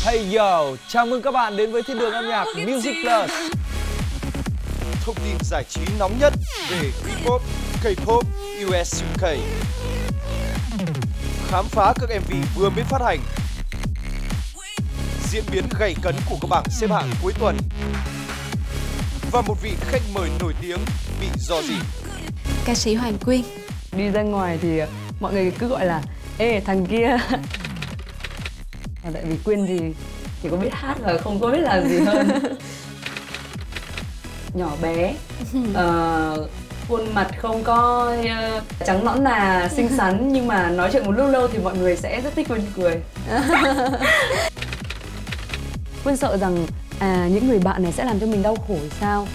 Hey yo, chào mừng các bạn đến với thiên đường âm nhạc Music Plus. Thông tin giải trí nóng nhất về K-pop, K-pop, US, UK. Khám phá các MV vừa mới phát hành. Diễn biến gay cấn của các bảng xếp hạng cuối tuần. Và một vị khách mời nổi tiếng bị rò rỉ. Ca sĩ Hoàng Quyên. Đi ra ngoài thì mọi người cứ gọi là ê thằng kia. Tại vì Quyên thì chỉ có biết hát và không có biết làm gì hơn. Nhỏ bé, khuôn mặt không có trắng nõn nà, xinh xắn, nhưng mà nói chuyện một lúc lâu thì mọi người sẽ rất thích Quyên cười. Quyên sợ rằng những người bạn này sẽ làm cho mình đau khổ sao?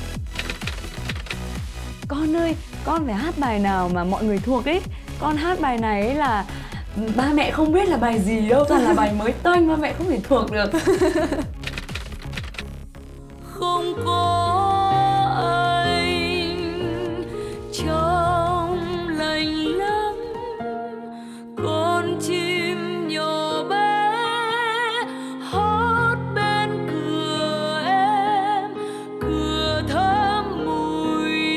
Con ơi, con phải hát bài nào mà mọi người thuộc ấy. Con hát bài này ấy là ba mẹ không biết là bài gì đâu, toàn là bài mới toanh, ba mẹ không thể thuộc được. Không có anh trong lành lắm, con chim nhỏ bé hót bên cửa em, cửa thơm mùi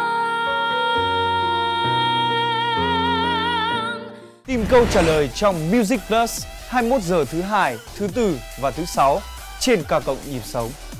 nắng. Tìm câu trả lời trong Music Plus 21 giờ thứ Hai, thứ Tư và thứ Sáu trên K+ Nhịp Sống.